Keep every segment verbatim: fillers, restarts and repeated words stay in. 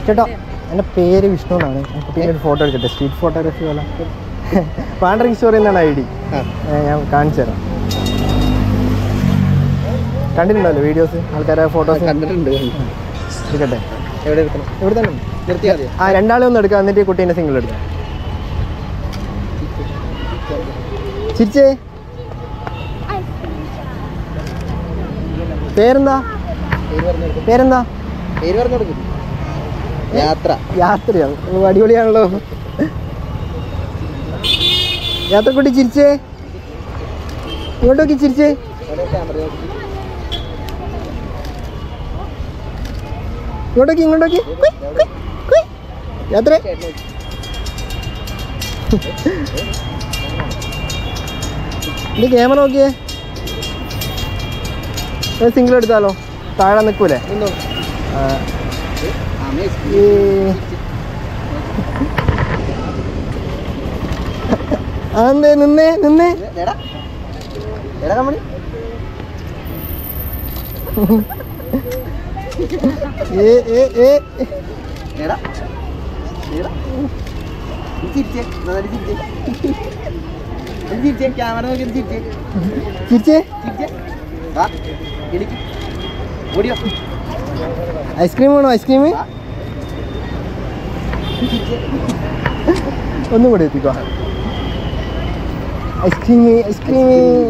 ചേട്ടാ എൻ്റെ പേര് വിഷ്ണു എന്നാണ്. പിന്നെ ഒരു ഫോട്ടോ എടുക്കട്ടെ, സ്ട്രീറ്റ് ഫോട്ടോഗ്രാഫി പോലെ. വാണ്ടറിങ് സ്റ്റോറി എന്നാണ് ഐ ഡി. ഞാൻ കാണിച്ചു തരാം. കണ്ടിട്ടുണ്ടല്ലോ വീഡിയോസ്, ആൾക്കാരെ ഫോട്ടോസ് കണ്ടിട്ടുണ്ട്. എടുക്കട്ടെ, എവിടെ എടുക്കണം? ഇവിടെ തന്നെ നിർത്തിയാൽ മതി. ആ രണ്ടാളെ ഒന്ന് എടുക്കാം, എന്നിട്ട് ഈ കുട്ടീൻ്റെ സിംഗിൾ എടുക്കാം. ചിരിച്ചേ, പേരെന്താ? പേരെന്താ? പേര് പറഞ്ഞു കൊടുക്കും. യാത്ര. യാത്രയാണ്. അടിപൊളിയാണല്ലോ. യാത്രക്കുട്ടി ചിരിച്ചേ, ഇങ്ങോട്ടൊക്കെ ചിരിച്ചേ. ഇങ്ങോട്ടേക്ക് ഇങ്ങോട്ടേക്ക് യാത്ര. ഇത് ക്യാമറ നോക്കിയേ. സിംഗിൾ എടുത്താലോ? താഴെ നിൽക്കൂലേ? അതെന്തേ നിന്നേ നിന്നേ. ഐസ്ക്രീം വേണോ? ഐസ്ക്രീം ഒന്നും കൂടി എത്തിക്കോ. ഐസ്ക്രീം ഐസ്ക്രീം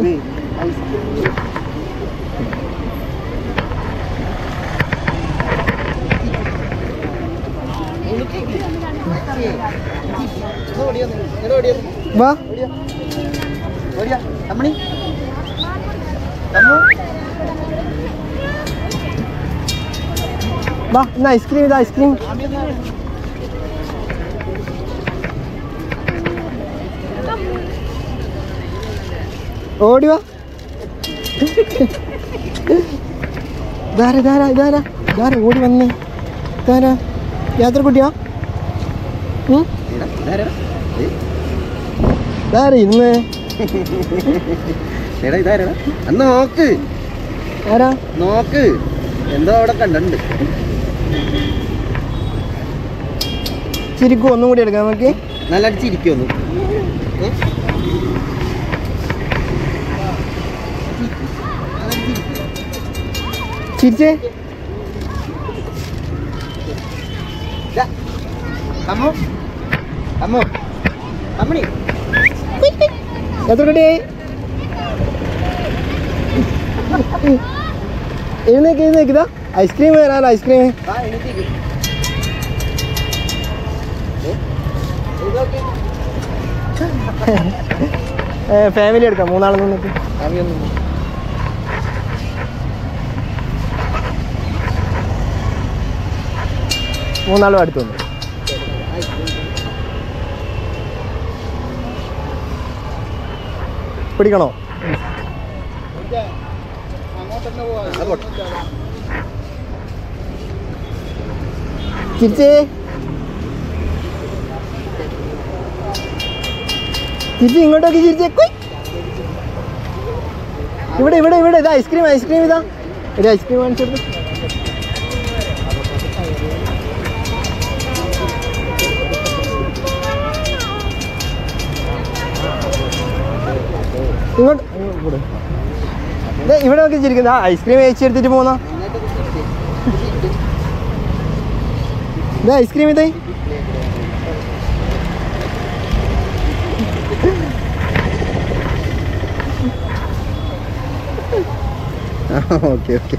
വാ. വാ ഇന്ന് ഐസ്ക്രീം. ഇത് ഐസ്ക്രീം. ഓടി വാ. ഇതാരാ ഇതാരാ ഇതാരാ ഇതാരാ ഓടി വന്നേ? ഇതാരാ? യാത്ര കുട്ടിയാ? ഇതാരാ ഇന്ന്? നോക്ക് ആരാ? നോക്ക്, എന്തോ അവിടെ കണ്ടുണ്ട്. ചിരിക്കും. ഒന്നും കൂടി എടുക്കാം നമുക്ക്. നല്ല അടിച്ചിരിക്കുമൊന്നു. ചിരിച്ചേ. അമ്മോ അമ്മോ അമ്മണി എത്ര കുട്ടി? എഴുന്നേക്ക് എഴുന്നേക്ക്. ഇതാ ഐസ്ക്രീം വരാലോ. ഐസ്ക്രീം ഫാമിലി എടുക്കാം. മൂന്നാളെ നിന്നിട്ട് മൂന്നാളും അടുത്ത് വന്നു. പിടിക്കണോ? ചിരിച്ചേ ചിരിച്ച് ഇങ്ങോട്ടൊക്കെ ചിരിച്ചേ. ഇവിടെ ഇവിടെ ഇവിടെ ഇതാ ഐസ്ക്രീം. ഐസ്ക്രീം ഇതാ. ഒരു ഐസ്ക്രീം വാങ്ങിച്ചെടുത്ത്. ഇങ്ങോട്ട് ഇവിടെ നോക്കി ചിരിക്കുന്ന ഐസ്ക്രീം കഴിച്ചെടുത്തിട്ട് പോന്നാ. ഇത് ഐസ്ക്രീം. ഇതേ ഓക്കെ ഓക്കെ.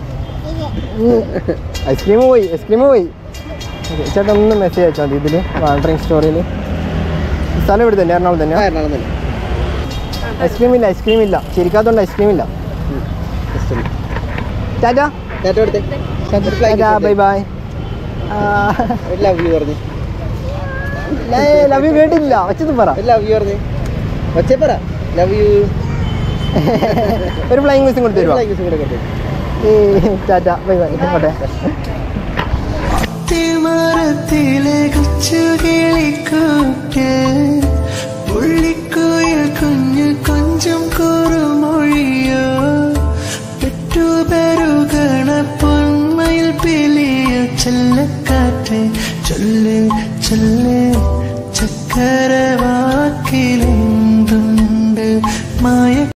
ഐസ്ക്രീം പോയി. ഐസ്ക്രീം പോയി. ചേട്ടാ ഒന്ന് മെസ്സേജ് അയച്ചാൽ മതി ഇതിൽ വാണ്ടറിങ് സ്റ്റോറിയിൽ. സ്ഥലം ഇവിടെ തന്നെ, എറണാകുളം തന്നെ. എറണാകുളം തന്നെ. ഐസ്ക്രീം ഇല്ല. ഐസ്ക്രീം ഇല്ല. ചിരിക്കാത്തോണ്ട് ഐസ്ക്രീം ഇല്ല. Tata. Tata bye bye. Love you പറഞ്ഞു. ലവ് യു കേട്ടില്ല. ഒച്ചത് പറ. ലവ് യു പറഞ്ഞു. ഒച്ചേ പറ. Love you. ഒരു ഫ്ലൈങ് മിസ്സും കൊടുത്തു തരുമോ? Tata bye bye. പോട്ടെ. മരത്തിലെ പുള്ളിക്കോയിൽ കുഞ്ഞു കൊഞ്ചും കുറുമൊഴിയോ പെട്ടുപെരുകണ പൊന്മയിൽ പിലിയ ചെല്ല കാറ്റേ ചൊല്ല് ചൊല്ല് ചക്കര